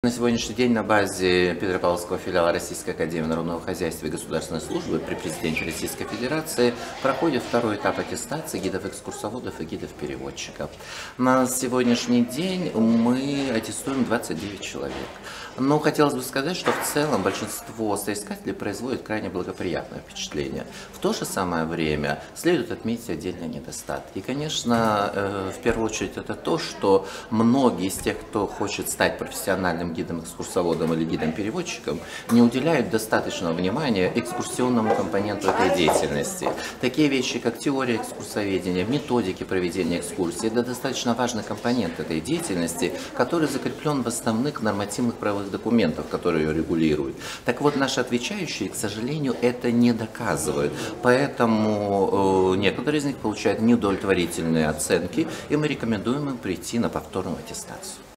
На сегодняшний день на базе Петропавловского филиала Российской академии народного хозяйства и государственной службы при президенте Российской Федерации проходит второй этап аттестации гидов-экскурсоводов и гидов-переводчиков. На сегодняшний день мы аттестуем 29 человек. Но хотелось бы сказать, что в целом большинство соискателей производит крайне благоприятное впечатление. В то же самое время следует отметить отдельные недостатки. И, конечно, в первую очередь это то, что многие из тех, кто хочет стать профессиональным гидом-экскурсоводом или гидом-переводчиком, не уделяют достаточного внимания экскурсионному компоненту этой деятельности. Такие вещи, как теория экскурсоведения, методики проведения экскурсии, это достаточно важный компонент этой деятельности, который закреплен в основных нормативных правовых документов, которые ее регулируют. Так вот, наши отвечающие, к сожалению, это не доказывают. Поэтому некоторые из них получают неудовлетворительные оценки, и мы рекомендуем им прийти на повторную аттестацию.